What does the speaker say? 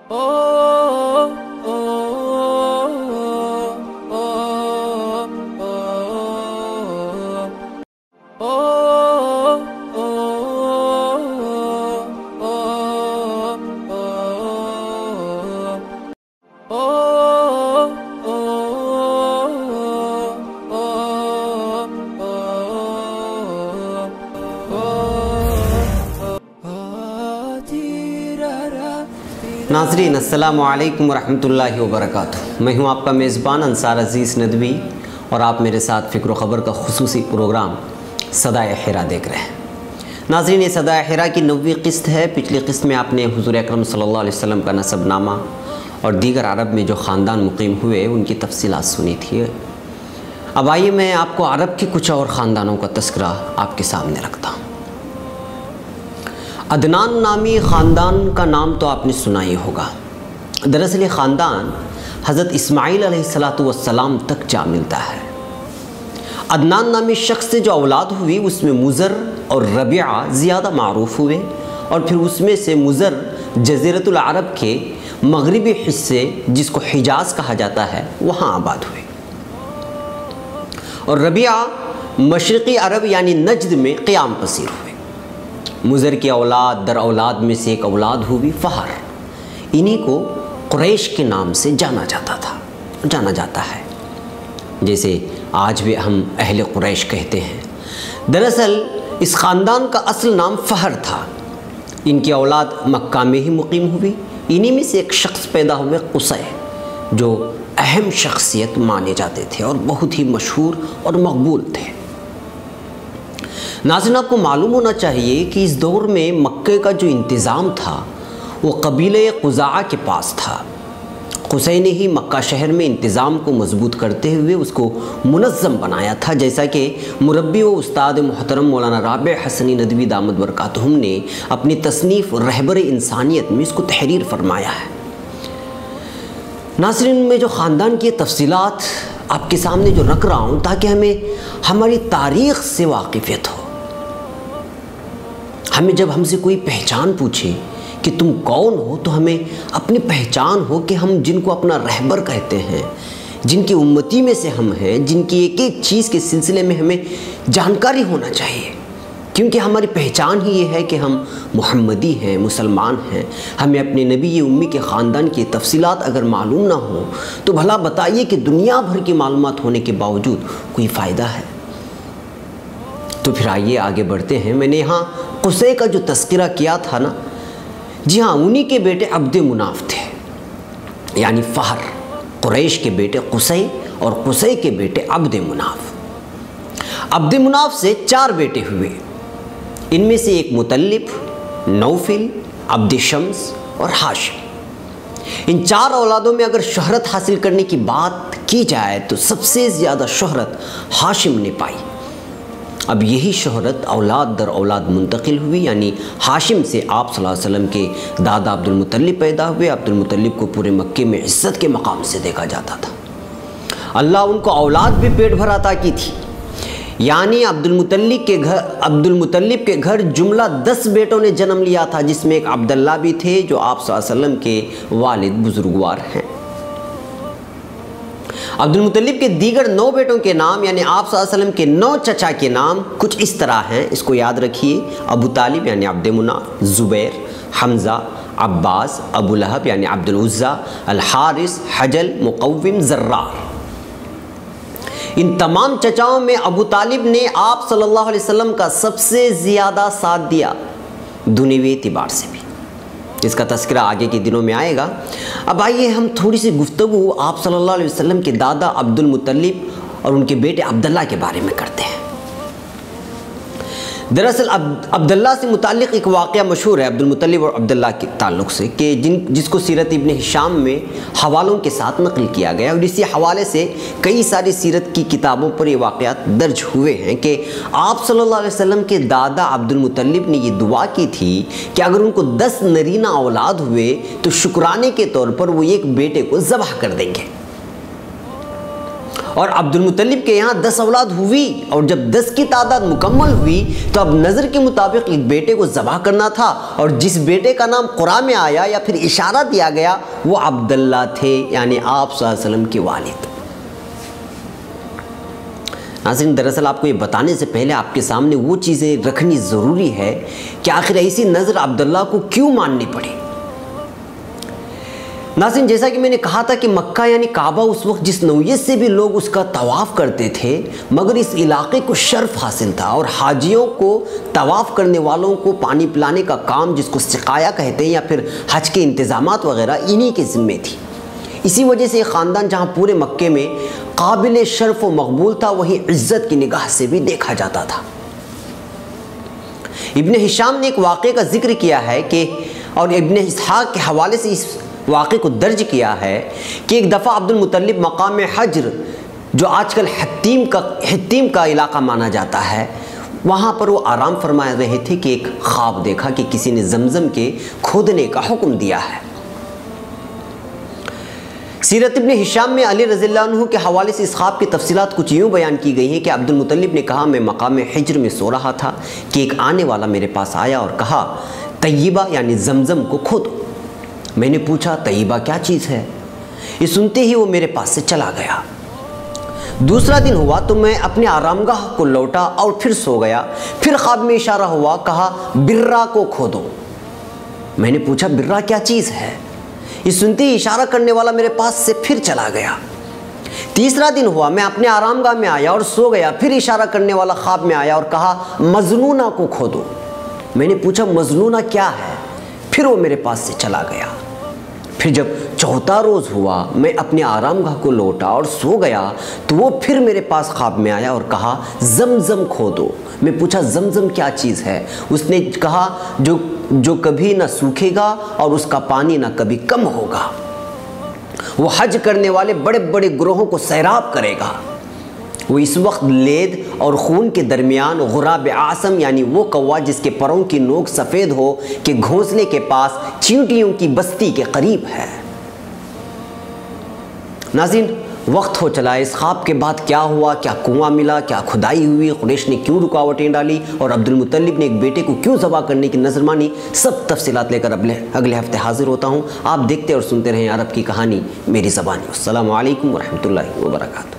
नाज़रीन अस्सलामु अलैकुम वरहमतुल्लाहि वबरकातुहू। मैं हूं आपका मेज़बान अंसार अज़ीज़ नदवी और आप मेरे साथ फ़िक्र ख़बर का ख़ुसूसी प्रोग्राम सदाए हिरा देख रहे हैं। नाज़रीन, ये सदाए हिरा की 9वीं क़िस्त है। पिछली क़िस्त में आपने हुज़ूर अकरम सल्लल्लाहु अलैहि वसल्लम का नसबनामा और दीगर अरब में जो ख़ानदान मुक़ीम हुए उनकी तफ़सीलात सुनी थी। अब आइए मैं आपको अरब के कुछ और ख़ानदानों का तज़किरा आपके सामने रखता हूँ। अदनान नामी ख़ानदान का नाम तो आपने सुना ही होगा। दरअसल ये ख़ानदान हज़रत इस्माईल अलैहिस्सलातु वस्सलाम तक जा मिलता है। अदनान नामी शख्स से जो औलाद हुई उसमें मुज़र और रबिया ज़्यादा मारूफ़ हुए और फिर उसमें से मुज़र जज़ीरतुल अरब के मगरिबी हिस्से जिसको हिजाज़ कहा जाता है वहाँ आबाद हुए और रबिया मशरिक़ी अरब यानी नजद में क़याम पसीर हुए। मुज़र की औलाद दर औलाद में से एक औलाद हुई फ़हर। इन्हीं को कुरैश के नाम से जाना जाता है, जैसे आज भी हम अहले कुरैश कहते हैं। दरअसल इस ख़ानदान का असल नाम फ़हर था। इनकी औलाद मक्का में ही मुक़ीम हुई। इन्हीं में से एक शख्स पैदा हुए कुसै, जो अहम शख्सियत माने जाते थे और बहुत ही मशहूर और मकबूल थे। नाज़रीन, आपको मालूम होना चाहिए कि इस दौर में मक्के का जो इंतज़ाम था वो कबीले क़ुज़ा के पास था। कुसै ने ही मक्का शहर में इंतज़ाम को मजबूत करते हुए उसको मुनज़्ज़म बनाया था, जैसा कि मुरब्बी व उस्ताद मोहतरम मौलाना राबे हसनी नदवी दामद बरकातुहुम ने अपनी तसनीफ़ रहबर इंसानियत में इसको तहरीर फरमाया है। नाज़रीन, में जो ख़ानदान की तफसीलात आपके सामने जो रख रहा हूँ ताकि हमें हमारी तारीख़ से वाकिफ़ियत हो। हमें जब हमसे कोई पहचान पूछे कि तुम कौन हो तो हमें अपनी पहचान हो कि हम जिनको अपना रहबर कहते हैं, जिनकी उम्मती में से हम हैं, जिनकी एक एक चीज़ के सिलसिले में हमें जानकारी होना चाहिए, क्योंकि हमारी पहचान ही ये है कि हम मुहम्मदी हैं, मुसलमान हैं। हमें अपने नबी उम्मी के ख़ानदान की तफसीलात अगर मालूम ना हो तो भला बताइए कि दुनिया भर की मालूमात होने के बावजूद कोई फ़ायदा है? तो फिर आइए आगे बढ़ते हैं। मैंने यहाँ कुसै का जो तज़किरा किया था ना, जी हाँ, उन्हीं के बेटे अब्द मुनाफ थे, यानी फ़हर। कुरैश के बेटे कुसै और कुसै के बेटे अब्द मुनाफ। अब्द मुनाफ से 4 बेटे हुए। इनमें से एक मुतल्लिब, नौफिल, अब्द शम्स और हाशिम। इन 4 औलादों में अगर शोहरत हासिल करने की बात की जाए तो सबसे ज़्यादा शोहरत हाशिम ने पाई। अब यही शोहरत औलाद दर औलाद मुंतकिल हुई, यानी हाशिम से आप सल्लल्लाहु अलैहि वसल्लम के दादा अब्दुल मुत्तलिब पैदा हुए। अब्दुल मुत्तलिब को पूरे मक्के में इज़्ज़त के मकाम से देखा जाता था। अल्लाह उनको औलाद भी पेट भर अता की थी, यानी अब्दुल मुत्तलिब के घर जुमला 10 बेटों ने जन्म लिया था, जिसमें एक अब्दुल्ला भी थे जो आप सल्लल्लाहु अलैहि वसल्लम के वालिद बुजुर्गवार हैं। अब्दुल मुत्तलिब के दीगर 9 बेटों के नाम, यानी आप सल्लल्लाहु अलैहि वसल्लम के 9 चचा के नाम कुछ इस तरह हैं, इसको याद रखिए। अबू तालिब यानी अब्द मुनाफ, ज़ुबैर, हमज़ा, अब्बास, अबू लहब यानी अब्दुल उज़्ज़ा, अल हारिस, हजल, मुक़व्विम, ज़र्रार। इन तमाम चचाओं में अबू तालिब ने आप सल्लल्लाहु अलैहि वसल्लम का सबसे ज़्यादा साथ दिया, दुनियावी एतबार से भी। इसका तज़किरा आगे के दिनों में आएगा। अब आइए हम थोड़ी सी गुफ्तगू आप सल्लल्लाहु अलैहि वसल्लम के दादा अब्दुल मुत्तलिब और उनके बेटे अब्दुल्ला के बारे में करते हैं। दरअसल अब्दुल्ला से मुताल्लिक़ एक वाक़या मशहूर है, अब्दुल मुत्तलिब और अब्दुल्ला के ताल्लुक़ से, कि जिसको सीरत इब्न हिशाम में हवालों के साथ नक़ल किया गया और इसी हवाले से कई सारी सीरत की किताबों पर ये वाक़यात दर्ज हुए हैं कि आप सल्लल्लाहु अलैहि वसल्लम के दादा अब्दुल मुत्तलिब ने ये दुआ की थी कि अगर उनको 10 नरीना औलाद हुए तो शुक्राने के तौर पर वो एक बेटे को ज़बह कर देंगे। اور عبد المطلب کے یہاں 10 اولاد ہوئی، اور جب 10 کی تعداد مکمل ہوئی تو اب نظر کے مطابق ایک بیٹے کو ذبح کرنا تھا، اور جس بیٹے کا نام قرآن میں آیا یا پھر اشارہ دیا گیا وہ عبداللہ تھے، یعنی آپ صلی اللہ علیہ وسلم کے والد۔ ناظرین، دراصل آپ کو یہ بتانے سے پہلے آپ کے سامنے وہ چیزیں رکھنی ضروری ہے کہ آخر ایسی نظر عبداللہ کو کیوں ماننی پڑی۔ ناظرین، جیسا کہ میں نے کہا تھا کہ مکہ یعنی کعبہ اس وقت جس نوعیت سے بھی لوگ اس کا طواف کرتے تھے، مگر اس علاقے کو شرف حاصل تھا، اور حاجیوں کو طواف کرنے والوں کو پانی پلانے کا کام، جس کو سقایا کہتے ہیں، یا پھر حج کے انتظامات وغیرہ، انہی کے ذمے تھی۔ اسی وجہ سے یہ خاندان جہاں پورے مکے میں قابل شرف و مقبول تھا، وہی عزت کی نگاہ سے بھی دیکھا جاتا تھا۔ ابن ہشام نے ایک واقعے کا ذکر کیا ہے کہ، اور ابن اسحاق کے حوالے سے اس واقعے کو درج کیا ہے کہ ایک دفعہ عبد المطلب مقام حجر، جو آج کل حتیم کا علاقہ مانا جاتا ہے، وہاں پر وہ آرام فرما رہے تھے کہ ایک خواب دیکھا کہ کسی نے زمزم کے کھودنے کا حکم دیا ہے۔ سیرت ابن ہشام میں علی رضی اللہ عنہ کے حوالے سے اس خواب کی تفصیلات کچھ یوں بیان کی گئی ہیں کہ عبد المطلب نے کہا، میں مقام حجر میں سو رہا تھا کہ ایک آنے والا میرے پاس آیا اور کہا، طیبہ یعنی زمزم کو کھودو۔ میں نے پوچھا، طیبہ کیا چیز ہے؟ یہ سنتے ہی وہ میرے پاس سے چلا گیا۔ دوسرا دن ہوا تو میں اپنے آرامگاہ کو لوٹا اور پھر سو گیا۔ پھر خواب میں اشارہ ہوا، کہا برہ کو کھودو۔ میں نے پوچھا، برہ کیا چیز ہے؟ یہ سنتے ہی اشارہ کرنے والا میرے پاس سے پھر چلا گیا۔ تیسرا دن ہوا، میں اپنے آرامگاہ میں آیا اور سو گیا۔ پھر اشارہ کرنے والا خواب میں آیا اور کہا مظنونہ کو کھودو۔ میں نے پوچھا، مظنونہ کیا ہے؟ پھر وہ میرے پاس سے چلا گیا۔ پھر جب چوتھا روز ہوا، میں اپنے آرامگاہ کو لوٹا اور سو گیا تو وہ پھر میرے پاس خواب میں آیا اور کہا زمزم کھودو۔ میں پوچھا، زمزم کیا چیز ہے؟ اس نے کہا، جو کبھی نہ سوکھے گا اور اس کا پانی نہ کبھی کم ہوگا۔ وہ حج کرنے والے بڑے بڑے گروہوں کو سیراب کرے گا۔ وہ اس وقت لید اور خون کے درمیان غراب اعصم یعنی وہ کوا جس کے پروں کی نوک سفید ہو کہ گھونسلے کے پاس چیونٹیوں کی بستی کے قریب ہے۔ ناظرین، وقت ہو چلا، اس خواب کے بعد کیا ہوا، کیا کنواں ملا، کیا کھدائی ہوئی، قریش نے کیوں رکاوٹیں ڈالی، اور عبد المطلب نے ایک بیٹے کو کیوں ذبح کرنے کی نظر مانی، سب تفصیلات لے کر اگلے ہفتے حاضر ہوتا ہوں۔ آپ دیکھتے اور سنتے رہیں عرب کی کہانی میری زبانی۔ السلام علیکم ورحمۃ اللہ وبرکاتہ۔